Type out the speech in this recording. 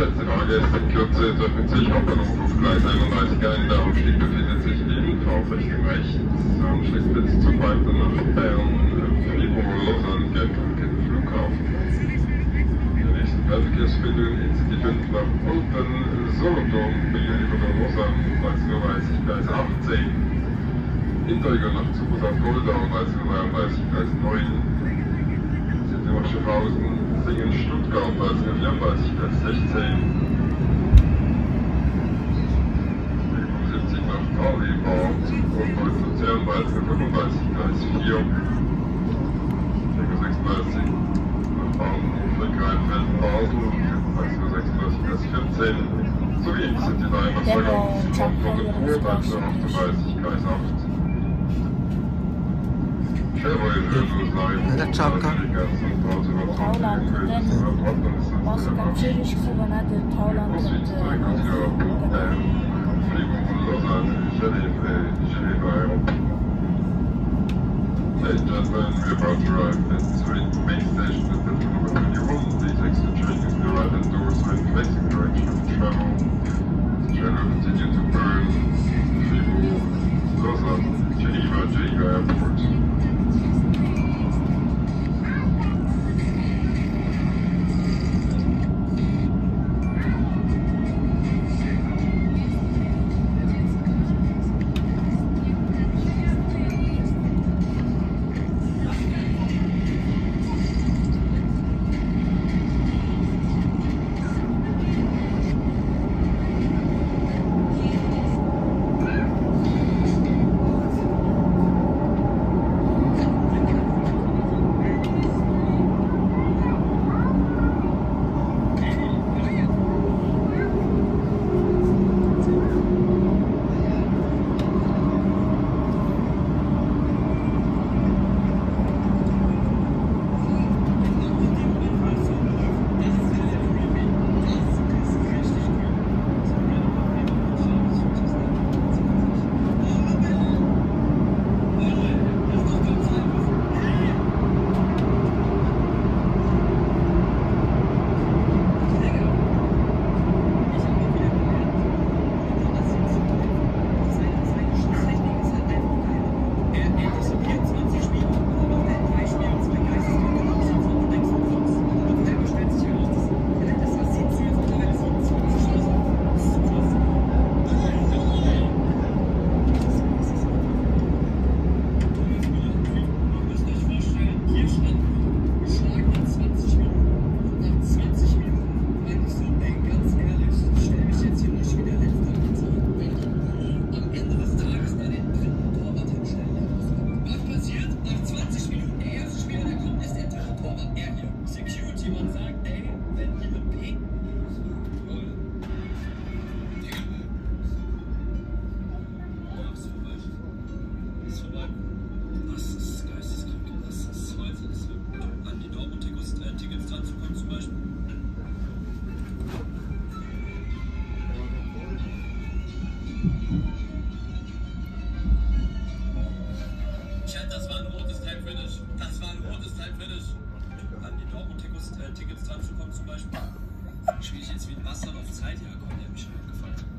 Geschätzte Fahrgäste, in Kürze treffen sich Hauptbahnhof auf Gleis 31 ein. Der Aufstieg befindet sich ebenfalls Richtung rechts. Am Schlussplatz zu weiter nach Bern, Fribourg, Lausanne, Genf und Flughafen. Die nächsten Fernverkehrsverbindungen Intercity 5 nach Olten, Solothurn, über der Lausanne, 13:30 Gleis 18. Hinterjünger nach Zug auf Goldau, 13:33 Gleis 9. Sind nach Schaffhausen, Singen, Stuttgart, 13:34 Gleis 16. 70 nach Thalibau, Zug und Luzern, 13:35 Gleis 4. 36 nach Bahnhof, Rheinfeld, Basel, 13:36 Gleis 14. Sowie Intercity 3 nach Saarbrücken, von der Ruhr, 13:38 Gleis 8. Лачапка. Thailand, Moskau, Zürich, Kubanade, Thailand und Ladies and gentlemen, we are about to arrive at Zurich main station at platform number 21. Please exit train using the right-hand doors when facing the direction of travel. The train will continue to Bern, Fribourg, Lausanne, Geneva Airport. Das war ein rotes Time-Finish. An die Dortmund-Tickets dran zu kommen zum Beispiel. Spiele ich jetzt wie ein Bastard auf Zeit? Ja, komm, der hat mich schon abgefuckt.